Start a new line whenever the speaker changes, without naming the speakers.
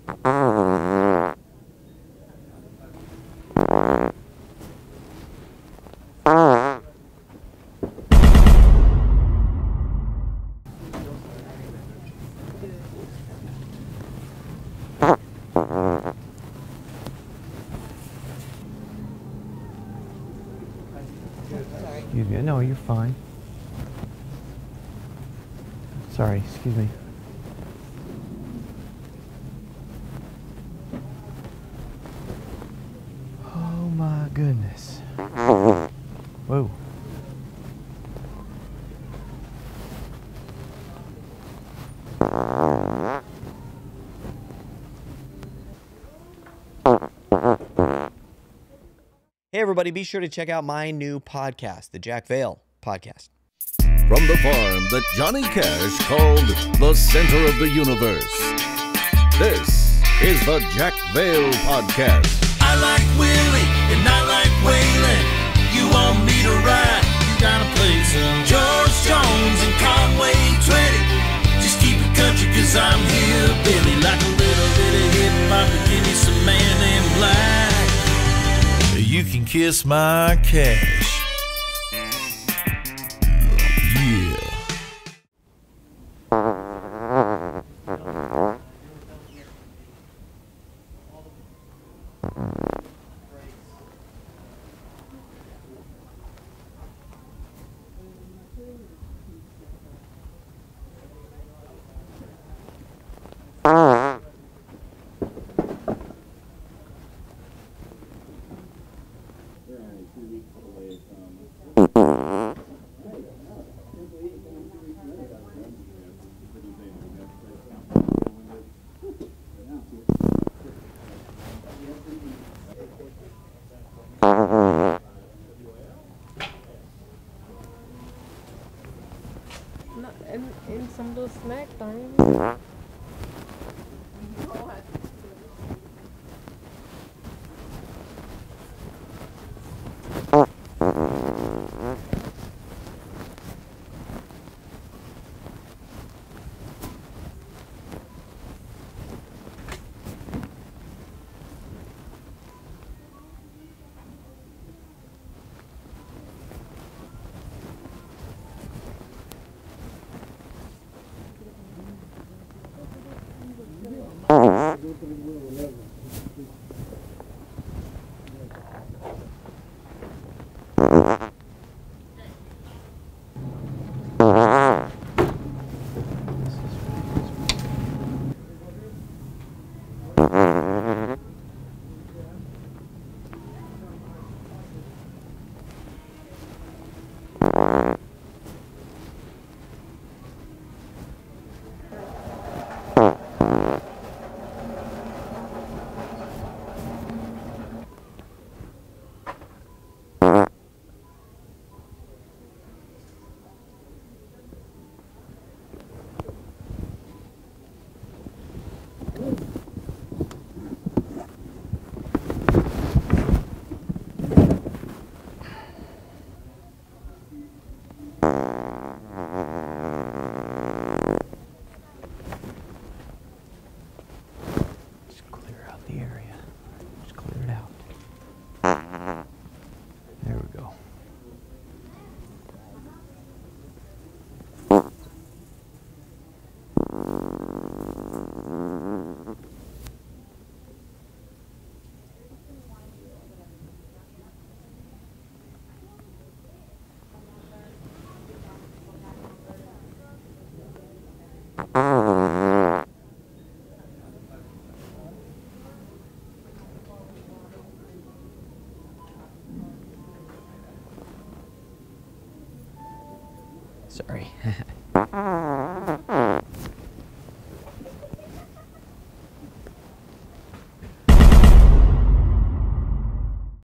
Excuse me. No, you're fine. Sorry, excuse me. Oh my goodness. Whoa.
Hey, everybody, be sure to check out my new podcast, the Jack Vale Podcast.
From the farm that Johnny Cash called the center of the universe, this is the Jack Vale Podcast.
I like Willie and I like Waylon. You want me to ride? You gotta play some George Jones and Conway Twitty. Just keep it country cause I'm here, Billy. Like a little bit of hip-hop to give you some Man in Black. You can kiss my cash. Yeah.
In some of those snack times.
Just clear out the area. Just clear it out. There we go. Sorry.